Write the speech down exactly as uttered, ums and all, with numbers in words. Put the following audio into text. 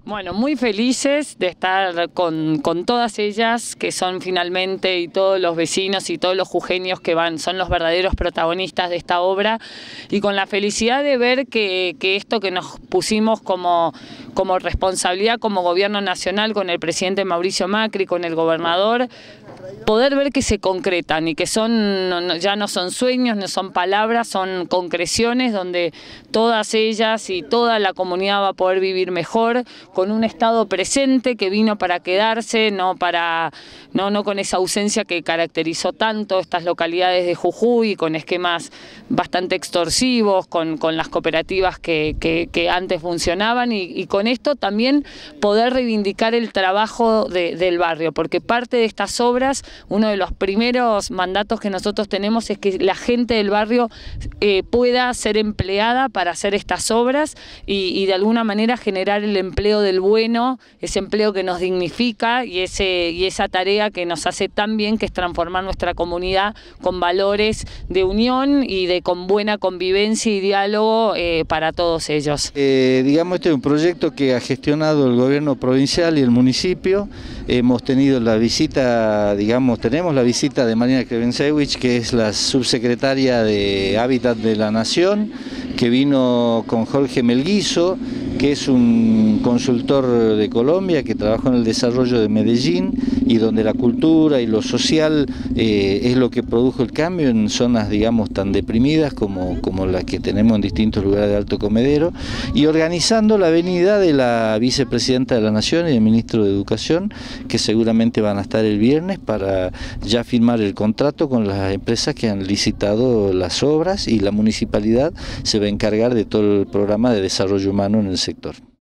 Bueno, muy felices de estar con, con todas ellas, que son finalmente, y todos los vecinos y todos los jujeños que van, son los verdaderos protagonistas de esta obra, y con la felicidad de ver que, que esto que nos pusimos como, como responsabilidad como gobierno nacional, con el presidente Mauricio Macri, con el gobernador, poder ver que se concretan y que son, ya no son sueños, no son palabras, son concreciones donde todas ellas y toda la comunidad va a poder vivir mejor, con un Estado presente que vino para quedarse, no para no, no con esa ausencia que caracterizó tanto estas localidades de Jujuy, con esquemas bastante extorsivos, con, con las cooperativas que, que, que antes funcionaban, y, y con esto también poder reivindicar el trabajo de, del barrio, porque parte de estas obras, uno de los primeros mandatos que nosotros tenemos es que la gente del barrio eh, pueda ser empleada para hacer estas obras y, y de alguna manera generar el empleo del bueno, ese empleo que nos dignifica y, ese, y esa tarea que nos hace tan bien, que es transformar nuestra comunidad con valores de unión y de con buena convivencia y diálogo eh, para todos ellos. Eh, digamos, este es un proyecto que ha gestionado el gobierno provincial y el municipio. Hemos tenido la visita, digamos, tenemos la visita de Marina Krevensewicz, que es la subsecretaria de Hábitat de la Nación, que vino con Jorge Melguizo, que es un consultor de Colombia que trabajó en el desarrollo de Medellín, y donde la cultura y lo social eh, es lo que produjo el cambio en zonas, digamos, tan deprimidas como, como las que tenemos en distintos lugares de Alto Comedero, y organizando la venida de la vicepresidenta de la Nación y el ministro de Educación, que seguramente van a estar el viernes para ya firmar el contrato con las empresas que han licitado las obras, y la municipalidad se va a encargar de todo el programa de desarrollo humano en el sector.